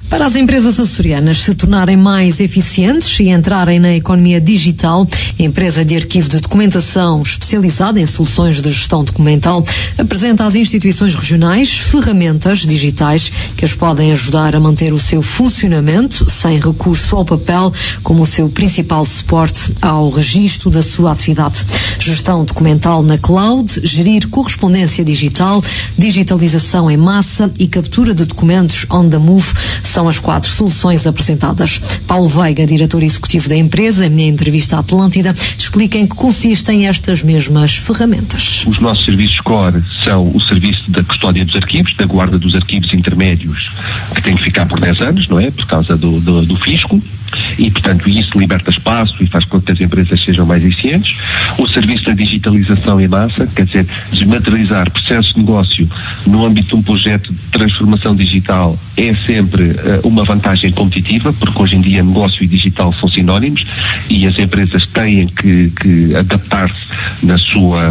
Para as empresas açorianas se tornarem mais eficientes e entrarem na economia digital, a empresa de arquivo de documentação especializada em soluções de gestão documental apresenta às instituições regionais ferramentas digitais que as podem ajudar a manter o seu funcionamento sem recurso ao papel como o seu principal suporte ao registro da sua atividade. Gestão documental na cloud, gerir correspondência digital, digitalização em massa e captura de documentos on the move são as 4 soluções apresentadas. Paulo Veiga, diretor executivo da empresa, em entrevista à Atlântida, explica em que consistem estas mesmas ferramentas. Os nossos serviços core são o serviço da custódia dos arquivos, da guarda dos arquivos intermédios, que tem que ficar por 10 anos, não é? Por causa do fisco. E, portanto, isso liberta espaço e faz com que as empresas sejam mais eficientes. O serviço da digitalização em massa, quer dizer, desmaterializar processos de negócio no âmbito de um projeto de transformação digital é sempre uma vantagem competitiva, porque hoje em dia negócio e digital são sinónimos e as empresas têm que adaptar-se nas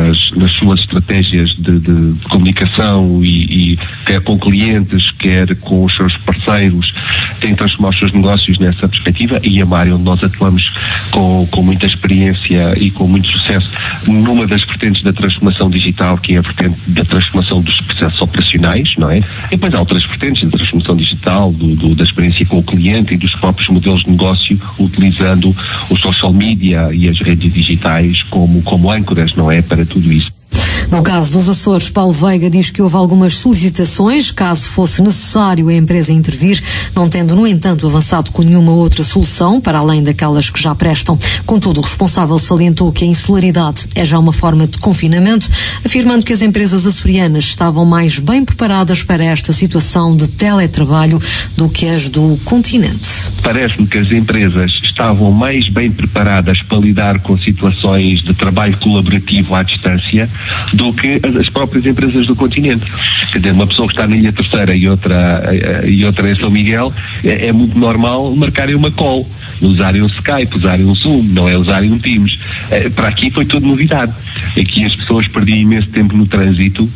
suas estratégias de comunicação e quer com clientes, quer com os seus parceiros, têm que transformar os seus negócios nessa perspectiva. E a área onde nós atuamos com muita experiência e com muito sucesso numa das vertentes da transformação digital, que é a vertente da transformação dos processos operacionais, não é? E depois há outras vertentes da transformação digital, da experiência com o cliente e dos próprios modelos de negócio, utilizando o social media e as redes digitais como âncoras, não é? Para tudo isso. No caso dos Açores, Paulo Veiga diz que houve algumas solicitações, caso fosse necessário a empresa intervir, não tendo, no entanto, avançado com nenhuma outra solução, para além daquelas que já prestam. Contudo, o responsável salientou que a insularidade é já uma forma de confinamento, afirmando que as empresas açorianas estavam mais bem preparadas para esta situação de teletrabalho do que as do continente. Parece-me que as empresas estavam mais bem preparadas para lidar com situações de trabalho colaborativo à distância do que as próprias empresas do continente. Quer dizer, uma pessoa que está na Ilha Terceira e outra em São Miguel, é muito normal marcarem uma call, usarem um Skype, usarem um Zoom, não é usarem um Teams. Para aqui foi tudo novidade. Aqui as pessoas perdiam imenso tempo no trânsito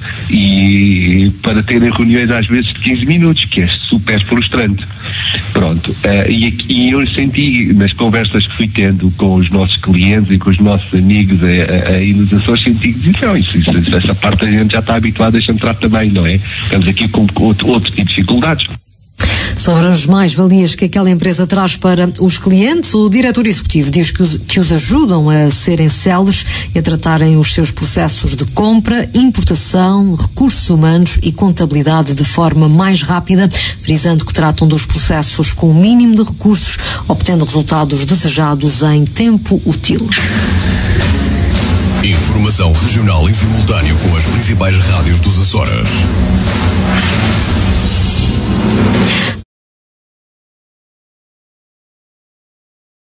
e para terem reuniões às vezes de 15 minutos, que é super frustrante. Pronto. E eu senti, nas conversas que fui tendo com os nossos clientes e com os nossos amigos aí nos Açores, senti que essa parte a gente já está habituado a deixar entrar também, não é? Estamos aqui com outro tipo de dificuldades. Sobre as mais-valias que aquela empresa traz para os clientes, o diretor executivo diz que os ajudam a serem céleres e a tratarem os seus processos de compra, importação, recursos humanos e contabilidade de forma mais rápida, frisando que tratam dos processos com o mínimo de recursos, obtendo resultados desejados em tempo útil. Informação regional em simultâneo com as principais rádios dos Açores.